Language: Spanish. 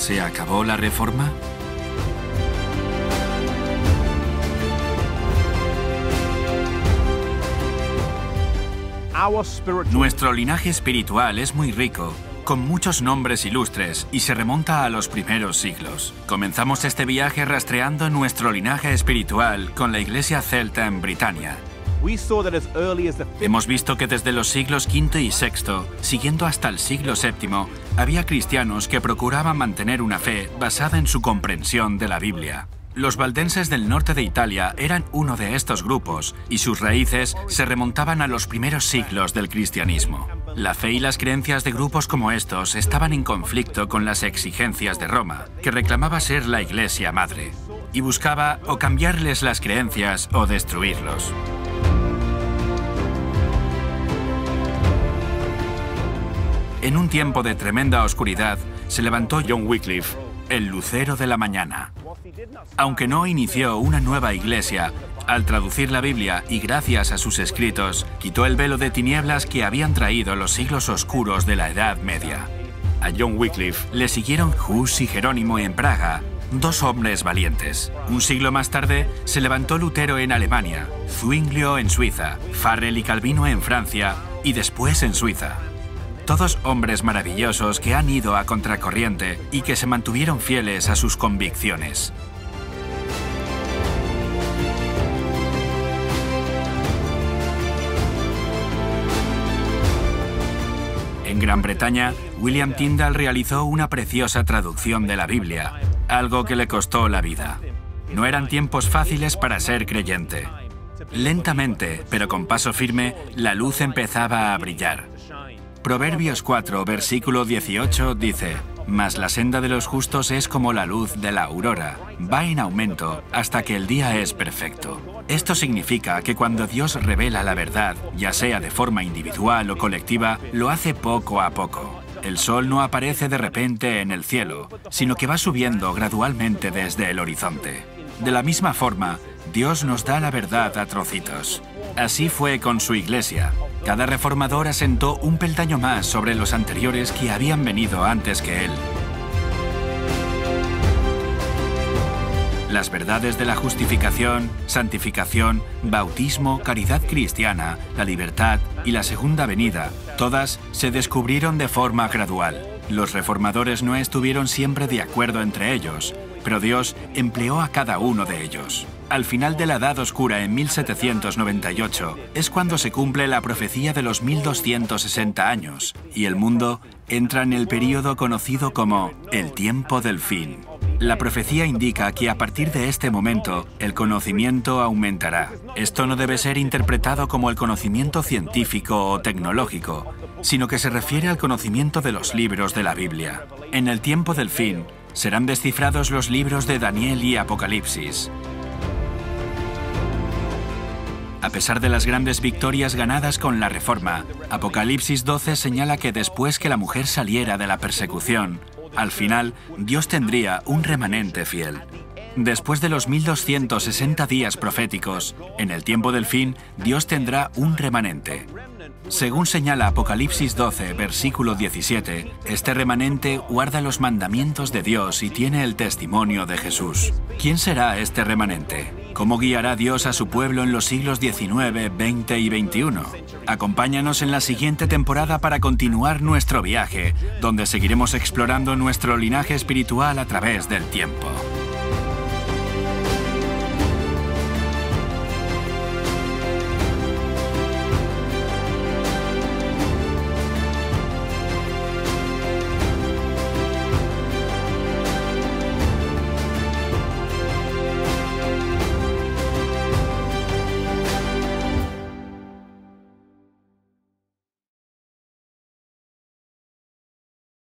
¿Se acabó la Reforma? Nuestro linaje espiritual es muy rico, con muchos nombres ilustres, y se remonta a los primeros siglos. Comenzamos este viaje rastreando nuestro linaje espiritual con la Iglesia celta en Britania. Hemos visto que desde los siglos V y VI, siguiendo hasta el siglo VII, había cristianos que procuraban mantener una fe basada en su comprensión de la Biblia. Los valdenses del norte de Italia eran uno de estos grupos, y sus raíces se remontaban a los primeros siglos del cristianismo. La fe y las creencias de grupos como estos estaban en conflicto con las exigencias de Roma, que reclamaba ser la Iglesia madre, y buscaba o cambiarles las creencias o destruirlos. En un tiempo de tremenda oscuridad, se levantó John Wycliffe, el lucero de la mañana. Aunque no inició una nueva iglesia, al traducir la Biblia y gracias a sus escritos, quitó el velo de tinieblas que habían traído los siglos oscuros de la Edad Media. A John Wycliffe le siguieron Hus y Jerónimo en Praga, dos hombres valientes. Un siglo más tarde se levantó Lutero en Alemania, Zwinglio en Suiza, Farel y Calvino en Francia y después en Suiza. Todos hombres maravillosos que han ido a contracorriente y que se mantuvieron fieles a sus convicciones. En Gran Bretaña, William Tyndale realizó una preciosa traducción de la Biblia, algo que le costó la vida. No eran tiempos fáciles para ser creyente. Lentamente, pero con paso firme, la luz empezaba a brillar. Proverbios 4, versículo 18 dice: «Mas la senda de los justos es como la luz de la aurora, va en aumento hasta que el día es perfecto». Esto significa que cuando Dios revela la verdad, ya sea de forma individual o colectiva, lo hace poco a poco. El sol no aparece de repente en el cielo, sino que va subiendo gradualmente desde el horizonte. De la misma forma, Dios nos da la verdad a trocitos. Así fue con su iglesia. Cada reformador asentó un peldaño más sobre los anteriores que habían venido antes que él. Las verdades de la justificación, santificación, bautismo, caridad cristiana, la libertad y la segunda venida, todas se descubrieron de forma gradual. Los reformadores no estuvieron siempre de acuerdo entre ellos, pero Dios empleó a cada uno de ellos. Al final de la Edad Oscura, en 1798, es cuando se cumple la profecía de los 1260 años, y el mundo entra en el período conocido como el tiempo del fin. La profecía indica que a partir de este momento, el conocimiento aumentará. Esto no debe ser interpretado como el conocimiento científico o tecnológico, sino que se refiere al conocimiento de los libros de la Biblia. En el tiempo del fin, serán descifrados los libros de Daniel y Apocalipsis. A pesar de las grandes victorias ganadas con la Reforma, Apocalipsis 12 señala que después que la mujer saliera de la persecución, al final, Dios tendría un remanente fiel. Después de los 1260 días proféticos, en el tiempo del fin, Dios tendrá un remanente. Según señala Apocalipsis 12, versículo 17, este remanente guarda los mandamientos de Dios y tiene el testimonio de Jesús. ¿Quién será este remanente? ¿Cómo guiará Dios a su pueblo en los siglos XIX, XX y XXI? Acompáñanos en la siguiente temporada para continuar nuestro viaje, donde seguiremos explorando nuestro linaje espiritual a través del tiempo.